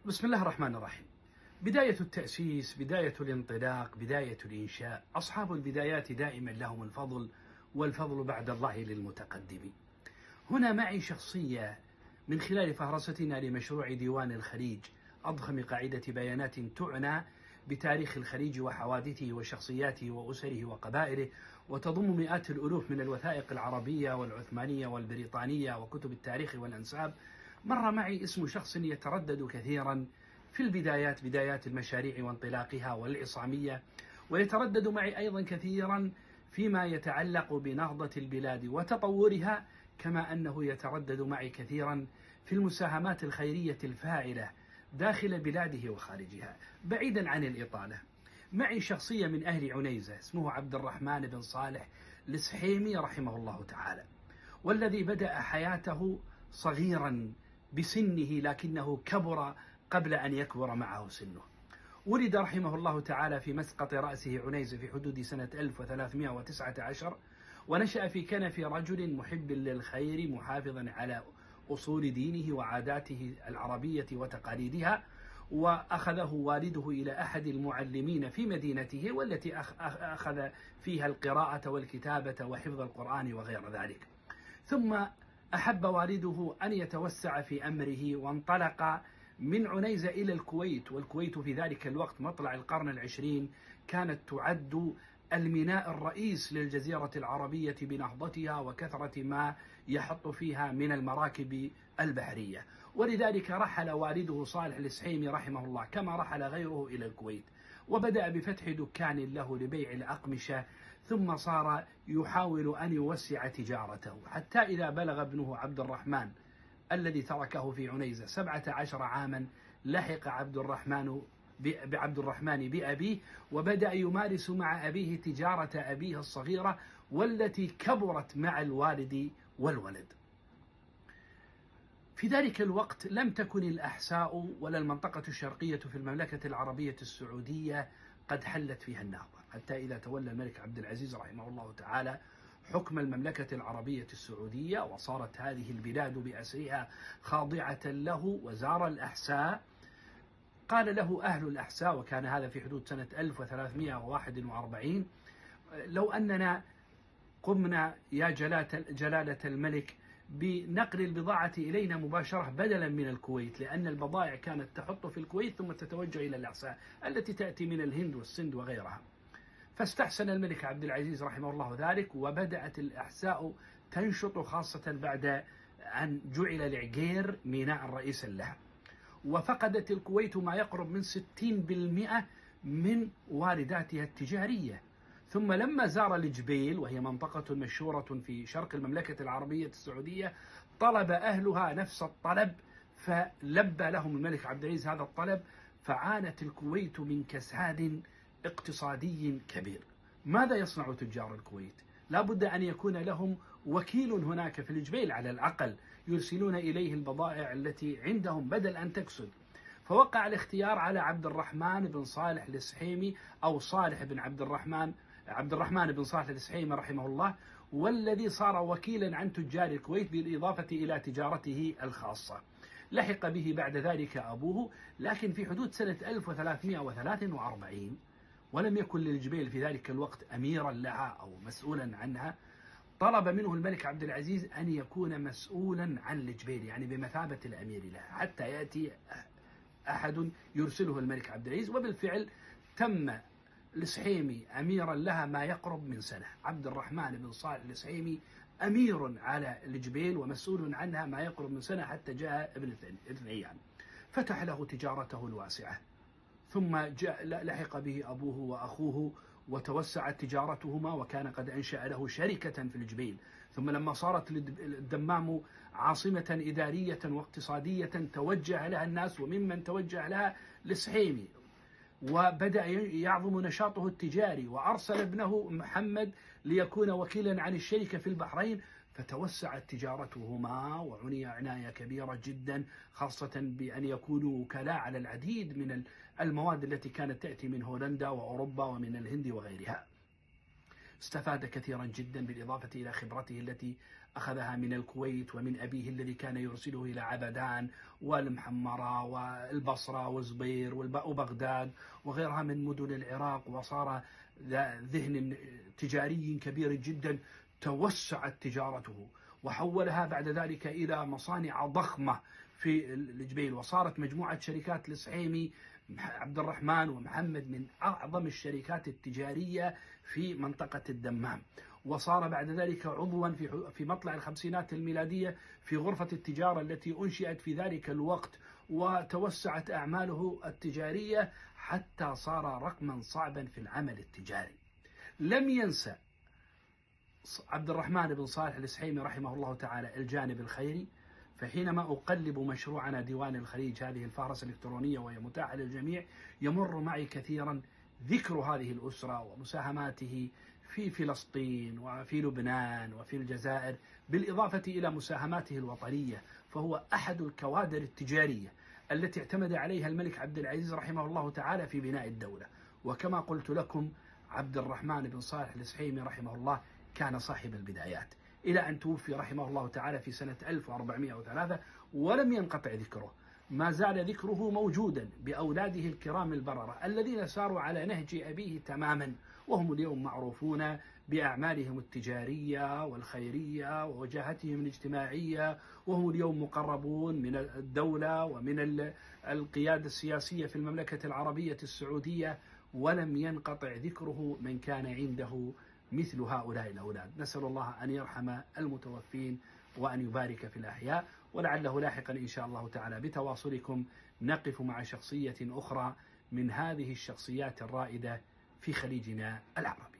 بسم الله الرحمن الرحيم. بداية التأسيس، بداية الانطلاق، بداية الإنشاء، أصحاب البدايات دائما لهم الفضل، والفضل بعد الله للمتقدم. هنا معي شخصية من خلال فهرستنا لمشروع ديوان الخليج، أضخم قاعدة بيانات تعنى بتاريخ الخليج وحوادثه وشخصياته وأسره وقبائله، وتضم مئات الألوف من الوثائق العربية والعثمانية والبريطانية وكتب التاريخ والأنساب. مر معي اسم شخص يتردد كثيرا في البدايات، بدايات المشاريع وانطلاقها والعصامية، ويتردد معي أيضا كثيرا فيما يتعلق بنهضة البلاد وتطورها، كما أنه يتردد معي كثيرا في المساهمات الخيرية الفاعلة داخل بلاده وخارجها. بعيدا عن الإطالة، معي شخصية من أهل عنيزة اسمه عبد الرحمن بن صالح السحيمي رحمه الله تعالى، والذي بدأ حياته صغيرا بسنه لكنه كبر قبل أن يكبر معه سنه. ولد رحمه الله تعالى في مسقط رأسه عنيزة في حدود سنة 1319، ونشأ في كنف رجل محب للخير محافظا على أصول دينه وعاداته العربية وتقاليدها. وأخذه والده إلى أحد المعلمين في مدينته، والتي أخذ فيها القراءة والكتابة وحفظ القرآن وغير ذلك. ثم أحب والده أن يتوسع في أمره، وانطلق من عنيزة إلى الكويت، والكويت في ذلك الوقت مطلع القرن العشرين كانت تعد الميناء الرئيس للجزيرة العربية بنهضتها وكثرة ما يحط فيها من المراكب البحرية. ولذلك رحل والده صالح السحيمي رحمه الله كما رحل غيره إلى الكويت، وبدأ بفتح دكان له لبيع الأقمشة، ثم صار يحاول أن يوسع تجارته، حتى إذا بلغ ابنه عبد الرحمن الذي تركه في عنيزة 17 عاما لحق بعبد الرحمن بأبيه، وبدأ يمارس مع أبيه تجارة أبيه الصغيرة والتي كبرت مع الوالد والولد. في ذلك الوقت لم تكن الأحساء ولا المنطقة الشرقية في المملكة العربية السعودية قد حلت فيها النهضة، حتى إذا تولى الملك عبد العزيز رحمه الله تعالى حكم المملكة العربية السعودية، وصارت هذه البلاد بأسرها خاضعة له، وزار الأحساء. قال له أهل الأحساء، وكان هذا في حدود سنة 1341: لو أننا قمنا يا جلالة الملك بنقل البضاعة إلينا مباشرة بدلا من الكويت، لأن البضائع كانت تحط في الكويت ثم تتوجه إلى الأحساء التي تأتي من الهند والسند وغيرها. فاستحسن الملك عبد العزيز رحمه الله ذلك، وبدأت الأحساء تنشط، خاصة بعد أن جعل العقير ميناء رئيسا لها. وفقدت الكويت ما يقرب من 60% من وارداتها التجارية. ثم لما زار الجبيل، وهي منطقة مشهورة في شرق المملكة العربية السعودية، طلب أهلها نفس الطلب، فلبى لهم الملك عبد العزيز هذا الطلب، فعانت الكويت من كساد اقتصادي كبير. ماذا يصنع تجار الكويت؟ لا بد أن يكون لهم وكيل هناك في الجبيل على الأقل يرسلون إليه البضائع التي عندهم بدل أن تكسد. فوقع الاختيار على عبد الرحمن بن صالح السحيمي، أو صالح بن عبد الرحمن بن صالح السحيمي رحمه الله، والذي صار وكيلا عن تجار الكويت بالإضافة إلى تجارته الخاصة. لحق به بعد ذلك أبوه، لكن في حدود سنة 1343، ولم يكن للجبيل في ذلك الوقت أميرا لها أو مسؤولا عنها. طلب منه الملك عبد العزيز أن يكون مسؤولا عن الجبيل، يعني بمثابة الأمير لها، حتى يأتي أحد يرسله الملك عبد العزيز. وبالفعل تم السحيمي أميرا لها ما يقرب من سنة. عبد الرحمن بن صالح السحيمي أمير على الجبيل ومسؤول عنها ما يقرب من سنة، حتى جاء ابن ثنيان فتح له تجارته الواسعة. ثم لحق به أبوه وأخوه وتوسعت تجارتهما، وكان قد أنشأ له شركة في الجبيل. ثم لما صارت الدمام عاصمة إدارية واقتصادية توجه لها الناس، وممن توجه لها السحيمي، وبدأ يعظم نشاطه التجاري، وأرسل ابنه محمد ليكون وكيلا عن الشركة في البحرين، فتوسعت تجارتهما وعني عناية كبيرة جدا، خاصة بأن يكونوا وكلاء على العديد من المواد التي كانت تأتي من هولندا وأوروبا ومن الهند وغيرها. استفاد كثيرا جدا بالإضافة إلى خبرته التي أخذها من الكويت ومن أبيه الذي كان يرسله إلى عبدان والمحمرة والبصرة وزبير وبغداد وغيرها من مدن العراق، وصار ذهن تجاري كبير جدا توسعت تجارته، وحولها بعد ذلك إلى مصانع ضخمة في الجبيل، وصارت مجموعة شركات السحيمي عبد الرحمن ومحمد من أعظم الشركات التجارية في منطقة الدمام، وصار بعد ذلك عضوا في مطلع الخمسينات الميلادية في غرفة التجارة التي أنشئت في ذلك الوقت، وتوسعت أعماله التجارية حتى صار رقما صعبا في العمل التجاري. لم ينسى عبد الرحمن بن صالح السحيمي رحمه الله تعالى الجانب الخيري، فحينما أقلب مشروعنا ديوان الخليج، هذه الفهرسة الإلكترونية وهي متاحة للجميع، يمر معي كثيرا ذكر هذه الأسرة ومساهماته في فلسطين وفي لبنان وفي الجزائر، بالإضافة إلى مساهماته الوطنية، فهو أحد الكوادر التجارية التي اعتمد عليها الملك عبد العزيز رحمه الله تعالى في بناء الدولة. وكما قلت لكم، عبد الرحمن بن صالح السحيمي رحمه الله كان صاحب البدايات، إلى أن توفي رحمه الله تعالى في سنة 1403 ولم ينقطع ذكره، ما زال ذكره موجودا بأولاده الكرام البررة الذين ساروا على نهج أبيه تماما، وهم اليوم معروفون بأعمالهم التجارية والخيرية ووجاهتهم الاجتماعية، وهم اليوم مقربون من الدولة ومن القيادة السياسية في المملكة العربية السعودية، ولم ينقطع ذكره من كان عنده مثل هؤلاء الأولاد. نسأل الله أن يرحم المتوفين وأن يبارك في الأحياء، ولعله لاحقا إن شاء الله تعالى بتواصلكم نقف مع شخصية أخرى من هذه الشخصيات الرائدة في خليجنا العربي.